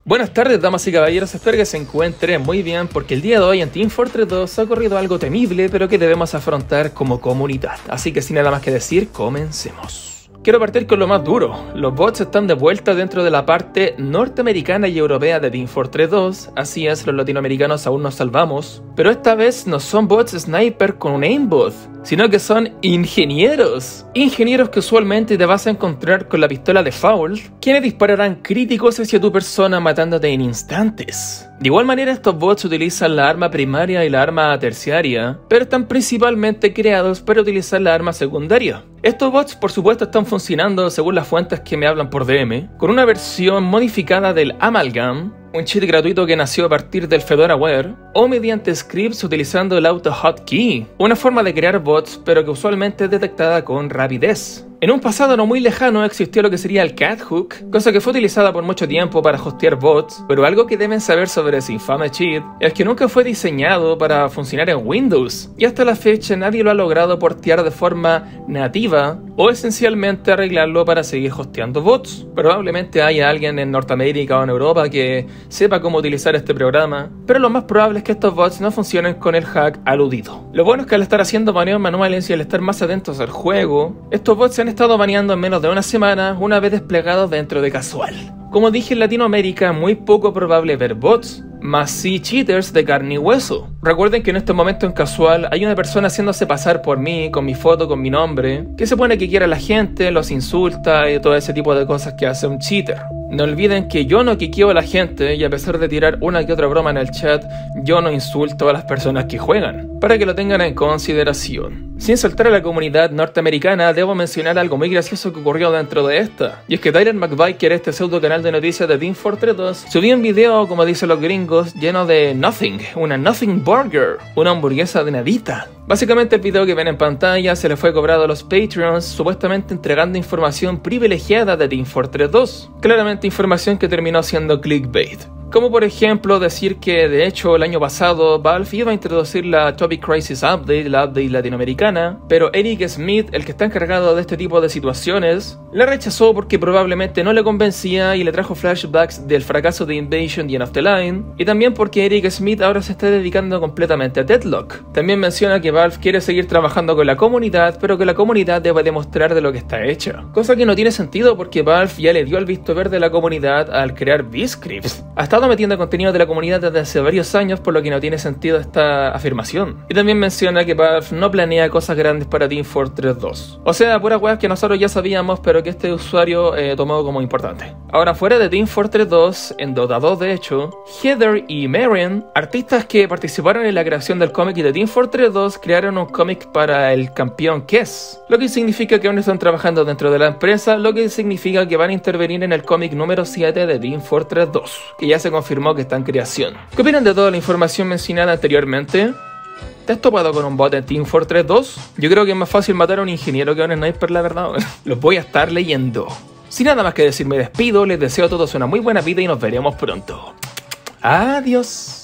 Buenas tardes, damas y caballeros, espero que se encuentren muy bien porque el día de hoy en Team Fortress 2 ha ocurrido algo temible pero que debemos afrontar como comunidad, así que sin nada más que decir, comencemos. Quiero partir con lo más duro. Los bots están de vuelta dentro de la parte norteamericana y europea de Team Fortress 2, así es, los latinoamericanos aún nos salvamos, pero esta vez no son bots sniper con un aimbot, sino que son ingenieros. Ingenieros que usualmente te vas a encontrar con la pistola de Fault, quienes dispararán críticos hacia tu persona matándote en instantes. De igual manera, estos bots utilizan la arma primaria y la arma terciaria, pero están principalmente creados para utilizar la arma secundaria. Estos bots, por supuesto, están funcionando según las fuentes que me hablan por DM, con una versión modificada del Amalgam, un cheat gratuito que nació a partir del FedoraWare, o mediante scripts utilizando el AutoHotkey, una forma de crear bots pero que usualmente es detectada con rapidez. En un pasado no muy lejano existió lo que sería el Cathook, cosa que fue utilizada por mucho tiempo para hostear bots, pero algo que deben saber sobre ese infame cheat es que nunca fue diseñado para funcionar en Windows, y hasta la fecha nadie lo ha logrado portear de forma nativa o esencialmente arreglarlo para seguir hosteando bots. Probablemente haya alguien en Norteamérica o en Europa que sepa cómo utilizar este programa, pero lo más probable es que estos bots no funcionen con el hack aludido. Lo bueno es que al estar haciendo baneos manuales y al estar más atentos al juego, estos bots se han estado baneando en menos de una semana una vez desplegados dentro de Casual. Como dije, en Latinoamérica muy poco probable ver bots, más sí cheaters de carne y hueso. Recuerden que en este momento en Casual hay una persona haciéndose pasar por mí, con mi foto, con mi nombre, que se pone que quiere a la gente, los insulta y todo ese tipo de cosas que hace un cheater. No olviden que yo no quiqueo a la gente y a pesar de tirar una que otra broma en el chat, yo no insulto a las personas que juegan, para que lo tengan en consideración. Sin saltar a la comunidad norteamericana, debo mencionar algo muy gracioso que ocurrió dentro de esta. Y es que Tyler McViker, este pseudo canal de noticias de Team Fortress 2, subió un video, como dicen los gringos, lleno de nothing, una nothing burger, una hamburguesa de nadita. Básicamente el video que ven en pantalla se le fue cobrado a los Patreons, supuestamente entregando información privilegiada de Team Fortress 2. Claramente información que terminó siendo clickbait. Como por ejemplo decir que de hecho el año pasado Valve iba a introducir la Topic Crisis Update, la update latinoamericana, pero Eric Smith, el que está encargado de este tipo de situaciones, la rechazó porque probablemente no le convencía y le trajo flashbacks del fracaso de Invasion y End of the Line, y también porque Eric Smith ahora se está dedicando completamente a Deadlock. También menciona que Valve quiere seguir trabajando con la comunidad, pero que la comunidad debe demostrar de lo que está hecha. Cosa que no tiene sentido porque Valve ya le dio el visto verde a la comunidad al crear V-Scripts. Ha estado metiendo contenido de la comunidad desde hace varios años, por lo que no tiene sentido esta afirmación. Y también menciona que Valve no planea cosas grandes para Team Fortress 2. O sea, puras weas que nosotros ya sabíamos, pero que este usuario tomó como importante. Ahora, fuera de Team Fortress 2, en Dota 2 de hecho, Heather y Marion, artistas que participaron en la creación del cómic de Team Fortress 2, crearon un cómic para el campeón Kess, lo que significa que aún están trabajando dentro de la empresa, lo que significa que van a intervenir en el cómic número 7 de Team Fortress 2, que ya se confirmó que está en creación. ¿Qué opinan de toda la información mencionada anteriormente? ¿Te has topado con un bot en Team Fortress 2? Yo creo que es más fácil matar a un ingeniero que a un sniper, la verdad. Los voy a estar leyendo. Sin nada más que decir, me despido, les deseo a todos una muy buena vida y nos veremos pronto. Adiós.